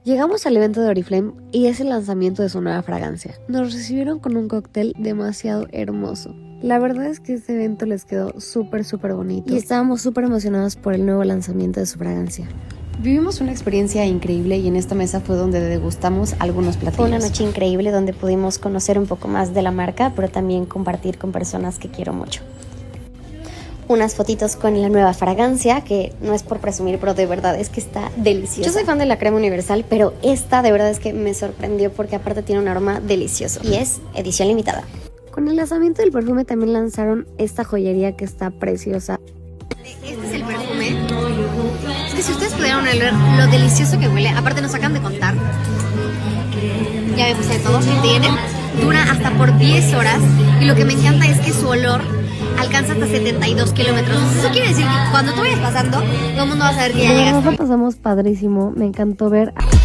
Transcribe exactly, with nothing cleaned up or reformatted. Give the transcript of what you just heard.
Llegamos al evento de Oriflame y es el lanzamiento de su nueva fragancia. Nos recibieron con un cóctel demasiado hermoso. La verdad es que este evento les quedó súper súper bonito y estábamos súper emocionados por el nuevo lanzamiento de su fragancia. Vivimos una experiencia increíble y en esta mesa fue donde degustamos algunos platillos. Fue una noche increíble donde pudimos conocer un poco más de la marca, pero también compartir con personas que quiero mucho. Unas fotitos con la nueva fragancia, que no es por presumir, pero de verdad es que está deliciosa. Yo soy fan de la crema universal, pero esta de verdad es que me sorprendió porque aparte tiene un aroma delicioso y es edición limitada. Con el lanzamiento del perfume también lanzaron esta joyería que está preciosa. Este es el perfume. Es que si ustedes pudieran oler lo delicioso que huele, aparte nos acaban de contar, ya me puse todo, que tiene, dura hasta por diez horas y lo que me encanta es que su olor alcanza hasta setenta y dos kilómetros. Eso quiere decir que cuando tú vayas pasando, todo el mundo va a saber que ya llegaste. Nosotros pasamos padrísimo, me encantó ver